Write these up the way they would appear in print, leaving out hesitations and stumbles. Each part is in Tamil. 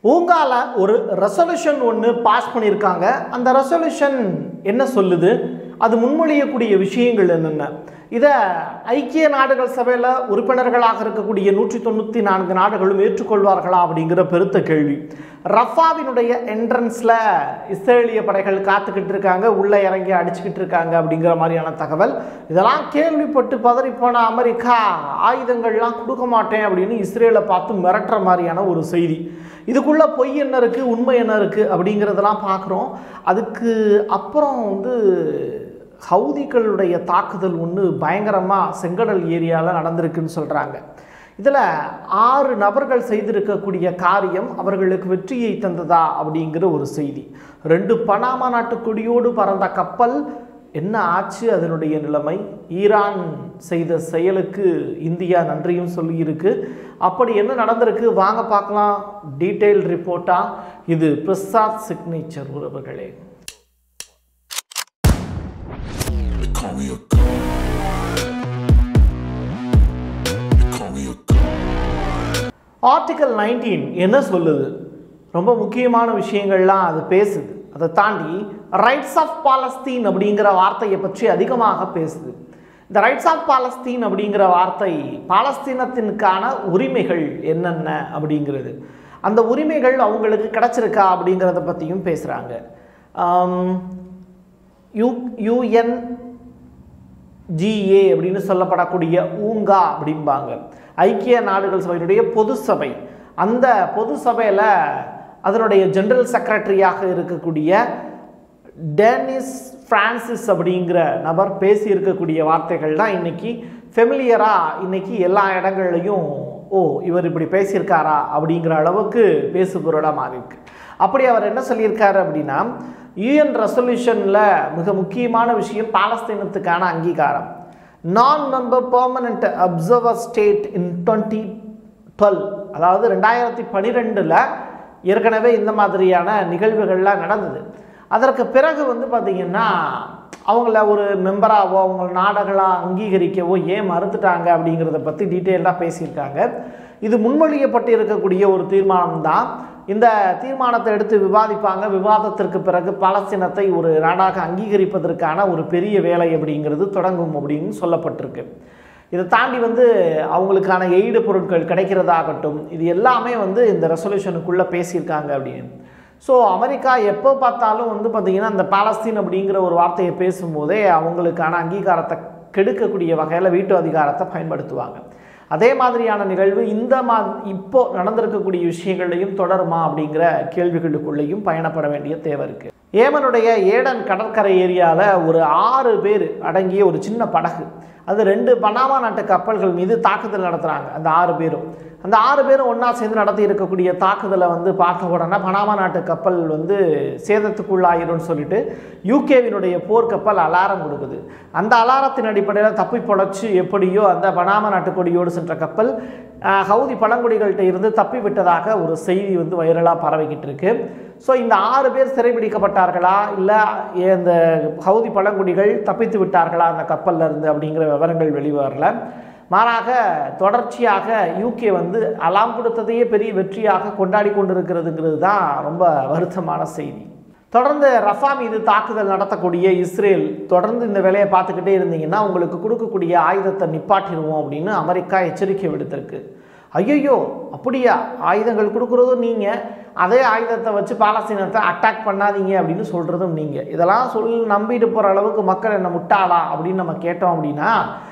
ஊங்கால ஒரு ரெசல்யூஷன் ஒன்று பாஸ் பண்ணியிருக்காங்க. அந்த ரெசல்யூஷன் என்ன சொல்லுது, அது முன்மொழியக்கூடிய விஷயங்கள் என்னென்ன, இதை ஐக்கிய நாடுகள் சபையில் உறுப்பினர்களாக இருக்கக்கூடிய 194 நாடுகளும் ஏற்றுக்கொள்வார்களா அப்படிங்கிற பெருத்த கேள்வி. ரஃபாவினுடைய என்ட்ரன்ஸில் இஸ்ரேலிய படைகள் காத்துக்கிட்டு இருக்காங்க, உள்ளே இறங்கி அடிச்சுக்கிட்டு இருக்காங்க அப்படிங்கிற மாதிரியான தகவல். இதெல்லாம் கேள்விப்பட்டு பதறிப்போன அமெரிக்கா ஆயுதங்கள்லாம் கொடுக்க மாட்டேன் அப்படின்னு இஸ்ரேலை பார்த்து மிரட்டுற மாதிரியான ஒரு செய்தி. இதுக்குள்ளே பொய் என்ன இருக்குது, உண்மை என்ன இருக்குது அப்படிங்கிறதெல்லாம் பார்க்குறோம். அதுக்கு அப்புறம் ஹவுதிகளுடைய தாக்குதல் ஒன்று பயங்கரமாக செங்கடல் ஏரியாவில் நடந்திருக்குன்னு சொல்கிறாங்க. இதில் 6 நபர்கள் செய்திருக்கக்கூடிய காரியம் அவர்களுக்கு வெற்றியை தந்ததா அப்படிங்கிற ஒரு செய்தி. 2 பனாமா நாட்டு கொடியோடு பறந்த கப்பல் என்ன ஆச்சு, அதனுடைய நிலைமை, ஈரான் செய்த செயலுக்கு இந்தியா நன்றியும் சொல்லியிருக்கு. அப்படி என்ன நடந்திருக்கு வாங்க பார்க்கலாம் டீட்டெயில் ரிப்போர்ட்டாக. இது பிரசாத் சிக்னேச்சர் உறவுகளே. ஆர்டிகல் 19 என்ன சொல்லுது, ரொம்ப முக்கியமான விஷயங்கள்லாம் அது பேசுது. அதை தாண்டி ரைட்ஸ் ஆஃப் பாலஸ்தீன் அப்படிங்கிற வார்த்தையை பற்றி அதிகமாக பேசுது. இந்த ரைட்ஸ் ஆஃப் பாலஸ்தீன் அப்படிங்கிற வார்த்தை பாலஸ்தீனத்திற்கான உரிமைகள் என்னென்ன அப்படிங்கிறது, அந்த உரிமைகள் அவங்களுக்கு கிடச்சிருக்கா அப்படிங்கிறத பற்றியும் பேசுகிறாங்க. UNGA அப்படின்னு சொல்லப்படக்கூடிய ஊங்கா அப்படிம்பாங்க, ஐக்கிய நாடுகள் சபையினுடைய பொது சபை. அந்த பொது சபையில் அதனுடைய ஜெனரல் செக்ரட்டரியாக இருக்கக்கூடிய டேனிஸ் பிரான்சிஸ் அப்படிங்கிற நபர் பேசி இருக்கக்கூடிய வார்த்தைகள் தான் இன்னைக்கு ஃபெமிலியராக இன்னைக்கு எல்லா இடங்கள்லையும் இவர் இப்படி பேசியிருக்காரா அப்படிங்கிற அளவுக்கு பேசுபொருளாக மாறி இருக்கு. அப்படி அவர் என்ன சொல்லியிருக்காரு அப்படின்னா, யூஎன் ரெசல்யூஷனில் மிக முக்கியமான விஷயம் பாலஸ்தீனத்துக்கான அங்கீகாரம். நான் member permanent observer state in 2012, அதாவது 2012 ஏற்கனவே இந்த மாதிரியான நிகழ்வுகள்லாம் நடந்தது. அதற்கு பிறகு பார்த்திங்கன்னா அவங்கள ஒரு மெம்பராகவோ அவங்க நாடுகளாக அங்கீகரிக்கவோ ஏன் மறுத்துட்டாங்க அப்படிங்கிறத பற்றி டீட்டெயில்டாக பேசியிருக்காங்க. இது முன்மொழியப்பட்டு இருக்கக்கூடிய ஒரு தீர்மானம் தான். இந்த தீர்மானத்தை எடுத்து விவாதிப்பாங்க. விவாதத்திற்கு பிறகு பாலஸ்தீனத்தை ஒரு நாடாக அங்கீகரிப்பதற்கான ஒரு பெரிய வேலை அப்படிங்கிறது தொடங்கும் அப்படின்னு சொல்லப்பட்டிருக்கு. இதை தாண்டி அவங்களுக்கான எய்டு பொருட்கள் கிடைக்கிறதாகட்டும், இது எல்லாமே இந்த ரெசல்யூஷனுக்குள்ளே பேசியிருக்காங்க அப்படின்னு. ஸோ அமெரிக்கா எப்போ பார்த்தாலும் பார்த்திங்கன்னா அந்த பாலஸ்தீன் அப்படிங்கிற ஒரு வார்த்தையை பேசும்போதே அவங்களுக்கான அங்கீகாரத்தை கெடுக்கக்கூடிய வகையில் வீட்டு அதிகாரத்தை பயன்படுத்துவாங்க. அதே மாதிரியான நிகழ்வு இப்போ நடந்திருக்கக்கூடிய விஷயங்களையும் தொடருமா அப்படிங்கிற கேள்விகளுக்குள்ளேயும் பயணப்பட வேண்டிய தேவை இருக்குது. ஏமனுடைய ஏடன் கடற்கரை ஏரியாவில் ஒரு 6 பேர் அடங்கிய ஒரு சின்ன படகு, அது 2 பனாமா நாட்டு கப்பல்கள் மீது தாக்குதல் நடத்துகிறாங்க. அந்த 6 பேரும் ஒன்றா சேர்ந்து நடத்தி இருக்கக்கூடிய தாக்குதலை பார்த்த உடனே பனாமா நாட்டு கப்பல் சேதத்துக்குள்ளாயிரும்னு சொல்லிட்டு யூகேவினுடைய போர்க்கப்பல் அலாரம் கொடுக்குது. அந்த அலாரத்தின் அடிப்படையில் தப்பி பொழைச்சி எப்படியோ அந்த பனாமா நாட்டு கொடியோடு சென்ற கப்பல் ஹவுதி பழங்குடிகள்கிட்ட இருந்து தப்பி விட்டதாக ஒரு செய்தி வைரலாக பரவிக்கிட்டு இருக்கு. ஸோ இந்த 6 பேர் சிறைபிடிக்கப்பட்டார்களா, இல்லை இந்த ஹவுதி பழங்குடிகள் தப்பித்து விட்டார்களா அந்த கப்பலில் இருந்து அப்படிங்கிற விவரங்கள் வெளிவரல. மாறாக தொடர்ச்சியாக யூகே அலாம் கொடுத்ததையே பெரிய வெற்றியாக கொண்டாடி கொண்டிருக்கிறதுங்கிறது தான் ரொம்ப வருத்தமான செய்தி. தொடர்ந்து ரஃபா மீது தாக்குதல் நடத்தக்கூடிய இஸ்ரேல் தொடர்ந்து இந்த வேலையை பார்த்துக்கிட்டே இருந்தீங்கன்னா உங்களுக்கு கொடுக்கக்கூடிய ஆயுதத்தை நிப்பாட்டிடுவோம் அப்படின்னு அமெரிக்கா எச்சரிக்கை விடுத்திருக்கு. ஐயோ அப்படியா, ஆயுதங்கள் கொடுக்குறதும் நீங்கள், அதே ஆயுதத்தை வச்சு பாலஸ்தீனத்தை அட்டாக் பண்ணாதீங்க அப்படின்னு சொல்கிறதும் நீங்கள். இதெல்லாம் நம்பிட்டு போகிற அளவுக்கு மக்கள் என்ன முட்டாளா அப்படின்னு நம்ம கேட்டோம் அப்படின்னா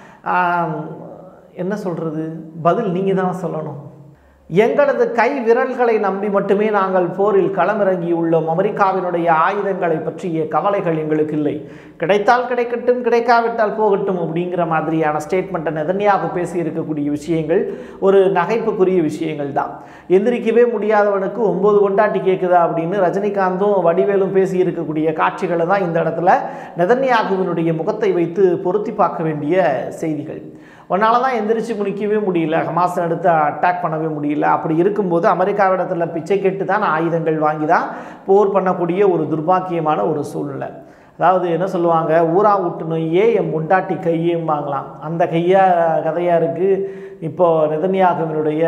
என்ன சொல்கிறது, பதில் நீங்கள் தான் சொல்லணும். எங்களது கை விரல்களை நம்பி மட்டுமே நாங்கள் போரில் களமிறங்கியுள்ளோம். அமெரிக்காவினுடைய ஆயுதங்களை பற்றிய கவலைகள் எங்களுக்கு இல்லை. கிடைத்தால் கிடைக்கட்டும், கிடைக்காவிட்டால் போகட்டும் அப்படிங்கிற மாதிரியான ஸ்டேட்மெண்ட்டை நெதன்யாகு பேசி இருக்கக்கூடிய விஷயங்கள் ஒரு நகைப்புக்குரிய விஷயங்கள் தான். எந்திரிக்கவே முடியாதவனுக்கு 9 கொண்டாட்டி கேட்குதா அப்படின்னு ரஜினிகாந்தும் வடிவேலும் பேசி இருக்கக்கூடிய காட்சிகளை தான் இந்த இடத்துல நெதன்யாகுவினுடைய முகத்தை வைத்து பொருத்தி பார்க்க வேண்டிய செய்திகள். ஒன்றால் தான் எந்திரிச்சு முடிக்கவே முடியல, ஹமாஸை எடுத்து அட்டாக் பண்ணவே முடியல. அப்படி இருக்கும்போது அமெரிக்காவிடத்தில் பிச்சை கேட்டு தான் ஆயுதங்கள் வாங்கி தான் போர் பண்ணக்கூடிய ஒரு துர்பாக்கியமான ஒரு சூழ்நிலை. அதாவது என்ன சொல்லுவாங்க, ஊரா விட்டு நொய்யே என் முண்டாட்டி கையேம்பாங்களாம். அந்த கதையாக இருக்குது. இப்போது நெதன்யாகுவினுடைய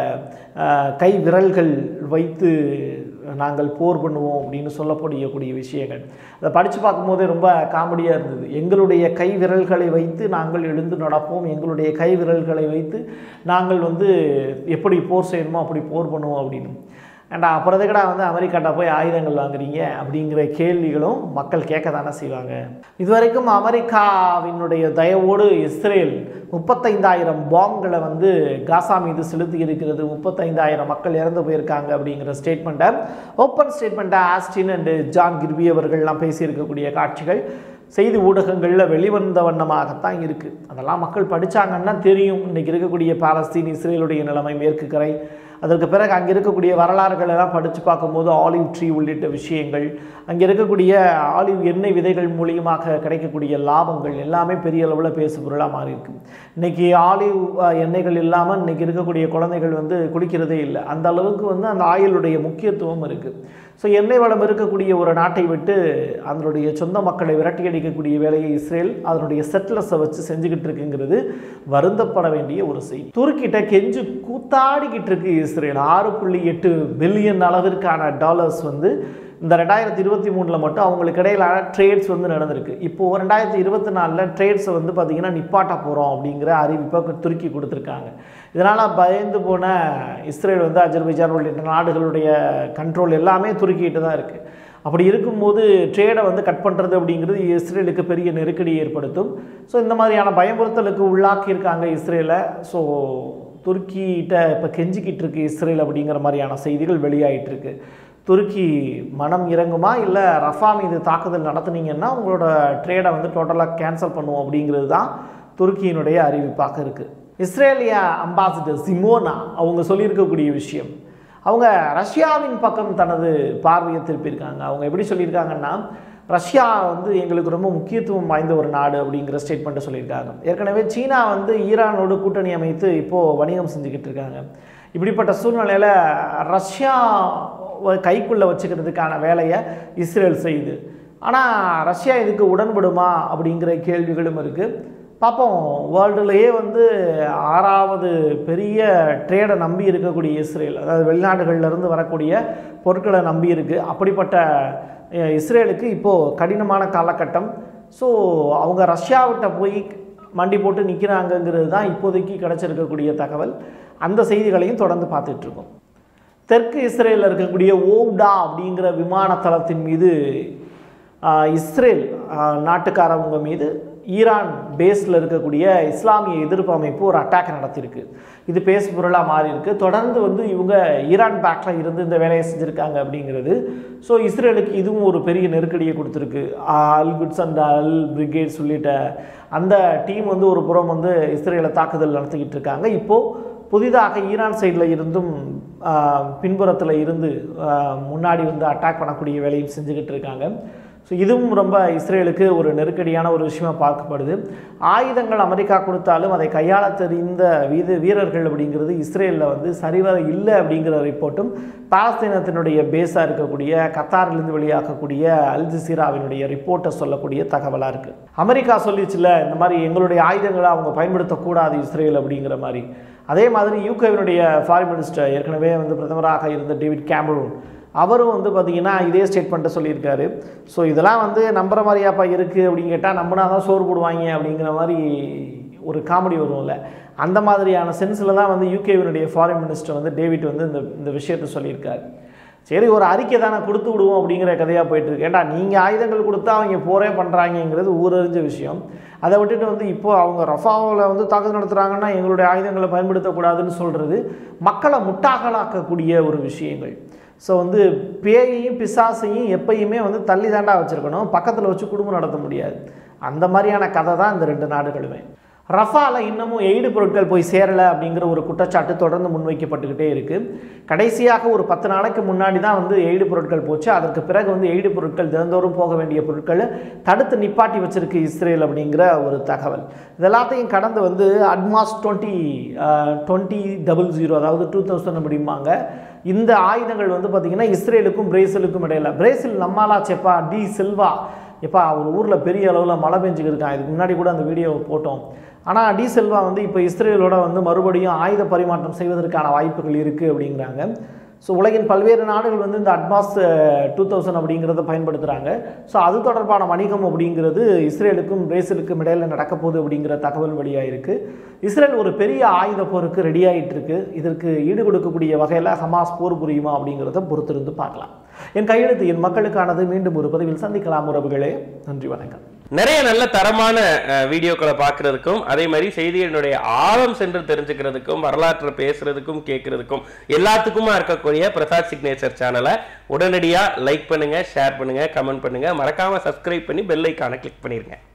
கை விரல்கள் வைத்து நாங்கள் போர் பண்ணுவோம் அப்படின்னு சொல்லக்கூடிய விஷயங்கள். அதை படித்து பார்க்கும்போதே ரொம்ப காமெடியாக இருந்தது. எங்களுடைய கை விரல்களை வைத்து நாங்கள் எழுந்து நடப்போம், எங்களுடைய கை விரல்களை வைத்து நாங்கள் எப்படி போர் செய்யணுமோ அப்படி போர் பண்ணுவோம் அப்படின்னு. ஏண்டா அப்புறத்துக்கடா அமெரிக்காட்ட போய் ஆயுதங்கள் வாங்குறீங்க அப்படிங்கிற கேள்விகளும் மக்கள் கேட்க தானே செய்வாங்க. இதுவரைக்கும் அமெரிக்காவினுடைய தயவோடு இஸ்ரேல் 35,000 பாம்களை காசா மீது செலுத்தி இருக்கிறது. 35,000 மக்கள் இறந்து போயிருக்காங்க அப்படிங்கிற ஸ்டேட்மெண்ட்டை, ஓப்பன் ஸ்டேட்மெண்ட்டை ஆஸ்டின் அண்டு ஜான் கிர்பி அவர்கள்லாம் பேசியிருக்கக்கூடிய காட்சிகள் செய்தி ஊடகங்களில் வெளிவந்த வண்ணமாகத்தான் இருக்குது. அதெல்லாம் மக்கள் படித்தாங்கன்னா தெரியும் இன்றைக்கி இருக்கக்கூடிய பாலஸ்தீன் இஸ்ரேலுடைய நிலைமை, மேற்கு கரை, அதற்கு பிறகு அங்கே இருக்கக்கூடிய வரலாறுகள் எல்லாம் படித்து பார்க்கும்போது ஆலிவ் ட்ரீ உள்ளிட்ட விஷயங்கள், அங்கே இருக்கக்கூடிய ஆலிவ் எண்ணெய் விதைகள் மூலியமாக கிடைக்கக்கூடிய லாபங்கள் எல்லாமே பெரிய அளவில் பேசு பொருளாக மாறி இருக்கு. இன்றைக்கி ஆலிவ் எண்ணெய்கள் இல்லாமல் இன்றைக்கி இருக்கக்கூடிய குழந்தைகள் குளிக்கிறதே இல்லை. அந்த அளவுக்கு அந்த ஆயிலுடைய முக்கியத்துவம் இருக்குது. ஸோ எண்ணெய் வளம் இருக்கக்கூடிய ஒரு நாட்டை விட்டு அதனுடைய சொந்த மக்களை விரட்டி அடிக்கக்கூடிய வேலையை இஸ்ரேல் அதனுடைய செட்டிலர்ஸை வச்சு செஞ்சுக்கிட்டு இருக்குங்கிறது வருந்தப்பட வேண்டிய ஒரு செய்தி. துருக்கிட்ட கெஞ்சு கூத்தாடிக்கிட்டு இருக்கு இஸ்ரேல். 6.8 பில்லியன் அளவிற்கான டாலர்ஸ் இந்த 2023 மட்டும் அவங்களுக்கு இடையிலான ட்ரேட்ஸ் நடந்திருக்கு. இப்போது 2024 ட்ரேட்ஸை பார்த்திங்கன்னா நிப்பாட்ட போகிறோம் அப்படிங்கிற அறிவிப்பை துருக்கி கொடுத்துருக்காங்க. இதனால் பயந்து போன இஸ்ரேல் அஜர்பைஜான் உள்ளிட்ட நாடுகளுடைய கண்ட்ரோல் எல்லாமே துருக்கிட்டு தான் இருக்குது. அப்படி இருக்கும்போது ட்ரேடை கட் பண்ணுறது அப்படிங்கிறது இஸ்ரேலுக்கு பெரிய நெருக்கடியை ஏற்படுத்தும். ஸோ இந்த மாதிரியான பயமுறுத்தலுக்கு உள்ளாக்கியிருக்காங்க இஸ்ரேலை. ஸோ துருக்கிட்ட இப்போ கெஞ்சிக்கிட்டு இருக்கு இஸ்ரேல் அப்படிங்கிற மாதிரியான செய்திகள் வெளியாகிட்டுருக்கு. துருக்கி மனம் இறங்குமா, இல்லை ரஃபா மீது தாக்குதல் நடத்துனீங்கன்னா உங்களோட ட்ரேடை டோட்டலாக கேன்சல் பண்ணுவோம் அப்படிங்கிறது தான் துருக்கியினுடைய அறிவிப்பாக இருக்குது. இஸ்ரேலிய அம்பாசிடர் சிமோனா அவங்க சொல்லியிருக்கக்கூடிய விஷயம், அவங்க ரஷ்யாவின் பக்கம் தனது பார்வையை திருப்பியிருக்காங்க. அவங்க எப்படி சொல்லியிருக்காங்கன்னா, ரஷ்யா எங்களுக்கு ரொம்ப முக்கியத்துவம் வாய்ந்த ஒரு நாடு அப்படிங்கிற ஸ்டேட்மெண்ட்டை சொல்லியிருக்காங்க. ஏற்கனவே சீனா ஈரானோடு கூட்டணி அமைத்து இப்போது வணிகம் செஞ்சுக்கிட்டு இருக்காங்க. இப்படிப்பட்ட சூழ்நிலையில் ரஷ்யா கைக்குள்ளே வச்சுக்கிறதுக்கான வேலையை இஸ்ரேல் செய்யுது. ஆனால் ரஷ்யா இதுக்கு உடன்படுமா அப்படிங்கிற கேள்விகளும் இருக்குது. பார்ப்போம். வேர்ல்டுலேயே 6வது பெரிய ட்ரேடை நம்பி இருக்கக்கூடிய இஸ்ரேல், அதாவது வெளிநாடுகளிலிருந்து வரக்கூடிய பொருட்களை நம்பி இருக்குது. அப்படிப்பட்ட இஸ்ரேலுக்கு இப்போது கடினமான காலகட்டம். ஸோ அவங்க ரஷ்யாவிட்ட போய் மண்டி போட்டு நிற்கிறாங்கங்கிறது தான் இப்போதைக்கு கிடச்சிருக்கக்கூடிய தகவல். அந்த செய்திகளையும் தொடர்ந்து பார்த்துட்ருக்கோம். தெற்கு இஸ்ரேலில் இருக்கக்கூடிய ஓவ்டா அப்படிங்கிற விமான தளத்தின் மீது இஸ்ரேல் நாட்டுக்காரவங்க மீது ஈரான் பேஸில் இருக்கக்கூடிய இஸ்லாமிய எதிர்ப்பு அமைப்பு ஒரு அட்டாக் நடத்தியிருக்கு. இது பேசு பொருளாக மாறி இருக்குது. தொடர்ந்து இவங்க ஈரான் பேக்கில் இருந்து இந்த வேலையை செஞ்சுருக்காங்க அப்படிங்கிறது. ஸோ இஸ்ரேலுக்கு இதுவும் ஒரு பெரிய நெருக்கடியை கொடுத்துருக்கு. Al Quds and Al brigades உள்ளிட்ட அந்த டீம் ஒரு புறம் இஸ்ரேலை தாக்குதல் நடத்திக்கிட்டு இருக்காங்க. இப்போது புதிதாக ஈரான் சைடில் இருந்தும் பின்புறத்தில் இருந்து முன்னாடி அட்டாக் பண்ணக்கூடிய வேலையும் செஞ்சுக்கிட்டு இருக்காங்க. ஸோ இதுவும் ரொம்ப இஸ்ரேலுக்கு ஒரு நெருக்கடியான ஒரு விஷயமாக பார்க்கப்படுது. ஆயுதங்கள் அமெரிக்கா கொடுத்தாலும் அதை கையாள தெரிந்த வீரர்கள் அப்படிங்கிறது இஸ்ரேலில் சரிவர இல்லை அப்படிங்கிற ரிப்போர்ட்டும் பாலஸ்தீனத்தினுடைய பேஸாக இருக்கக்கூடிய கத்தாரிலிருந்து வெளியாகக்கூடிய அல் ஜசீராவினுடைய ரிப்போர்ட்டை சொல்லக்கூடிய தகவலாக இருக்குது. அமெரிக்கா சொல்லிச்சுல இந்த மாதிரி எங்களுடைய ஆயுதங்களை அவங்க பயன்படுத்தக்கூடாது இஸ்ரேல் அப்படிங்கிற மாதிரி. அதே மாதிரி யூகேவினுடைய ஃபாரின் மினிஸ்டர் ஏற்கனவே பிரதமராக இருந்த டேவிட் கேமரூன் அவரும் பார்த்திங்கன்னா இதே ஸ்டேட்மெண்ட்டை சொல்லியிருக்காரு. ஸோ இதெல்லாம் நம்புற மாதிரியாப்பா இருக்குது அப்படின்னு கேட்டால் நம்பினா தான் சோறு போடுவாங்க அப்படிங்கிற மாதிரி ஒரு காமெடி வரும்ல, அந்த மாதிரியான சென்ஸில் தான் யூகேவினுடைய ஃபாரின் மினிஸ்டர் டேவிட் இந்த விஷயத்தை சொல்லியிருக்காரு. சரி, ஒரு அறிக்கை தானே கொடுத்து விடுவோம் அப்படிங்கிற கதையாக போயிட்டுருக்கு. ஏண்டா நீங்கள் ஆயுதங்கள் கொடுத்தா அவங்க போரே பண்ணுறாங்கிறது ஊரறிஞ்ச விஷயம். அதை விட்டுட்டு இப்போது அவங்க ரஃபாவில் தாக்குதல் நடத்துகிறாங்கன்னா எங்களுடைய ஆயுதங்களை பயன்படுத்தக்கூடாதுன்னு சொல்கிறது மக்களை முட்டாகலாக்கக்கூடிய ஒரு விஷயங்கள். ஸோ பேயையும் பிசாசையும் எப்பயுமே தள்ளி தாண்டா வச்சுருக்கணும், பக்கத்தில் வச்சு குடும்பம் நடத்த முடியாது. அந்த மாதிரியான கதை தான் இந்த 2 நாடுகளுமே. ரஃபாவில் இன்னமும் எய்டு பொருட்கள் போய் சேரலை அப்படிங்கிற ஒரு குற்றச்சாட்டு தொடர்ந்து முன்வைக்கப்பட்டுக்கிட்டே இருக்குது. கடைசியாக ஒரு 10 நாளைக்கு முன்னாடி தான் எய்டு பொருட்கள் போச்சு. அதற்கு பிறகு எய்டு பொருட்கள் தினந்தோறும் போக வேண்டிய பொருட்களை தடுத்து நிப்பாட்டி வச்சிருக்கு இஸ்ரேல் அப்படிங்கிற ஒரு தகவல். இதெல்லாத்தையும் கடந்து அட்மாஸ் 2000 அதாவது 2000 அப்படிம்பாங்க. இந்த ஆயுதங்கள் பார்த்திங்கன்னா இஸ்ரேலுக்கும் பிரேசிலுக்கும் இடையில, பிரேசில் நம்மாலா செப்பா டி சில்வா இப்போ ஒரு ஊரில் பெரிய அளவில் மழை பெஞ்சுக்கிருக்கான். இதுக்கு முன்னாடி கூட அந்த வீடியோவை போட்டோம். ஆனால் டி செல்வா வந்து இப்போ இஸ்ரேலோட வந்து மறுபடியும் ஆயுத பரிமாற்றம் செய்வதற்கான வாய்ப்புகள் இருக்குது அப்படிங்கிறாங்க. ஸோ உலகின் பல்வேறு நாடுகள் வந்து இந்த அட்மாஸ் 2000 அப்படிங்கிறத பயன்படுத்துகிறாங்க. ஸோ அது தொடர்பான வணிகம் அப்படிங்கிறது இஸ்ரேலுக்கும் பிரேசிலுக்கும் இடையில் நடக்க போகுது அப்படிங்கிற தகவல் வெளியாக இருக்குது. இஸ்ரேல் ஒரு பெரிய ஆயுத போருக்கு ரெடி ஆகிட்டு இருக்கு. இதற்கு ஈடு கொடுக்கக்கூடிய வகையில் ஹமாஸ் போர் புரியுமா அப்படிங்கிறத பொறுத்திருந்து பார்க்கலாம். என் கையெழுத்து என் மக்களுக்கானது. மீண்டும் ஒரு பதிவில் சந்திக்கலாம் உறவுகளே. நன்றி, வணக்கம். நிறைய நல்ல தரமான வீடியோக்களை பார்க்கறதுக்கும் அதே மாதிரி செய்திகளுடைய ஆழம் சென்று தெரிஞ்சுக்கிறதுக்கும் வரலாற்றை பேசுறதுக்கும் கேட்கறதுக்கும் எல்லாத்துக்குமா இருக்கக்கூடிய பிரசாத் சிக்னேச்சர் சேனலை உடனடியாக லைக் பண்ணுங்க, ஷேர் பண்ணுங்க, கமெண்ட் பண்ணுங்க, மறக்காம சப்ஸ்கிரைப் பண்ணி பெல் ஐக்கானை கிளிக் பண்ணிருங்க.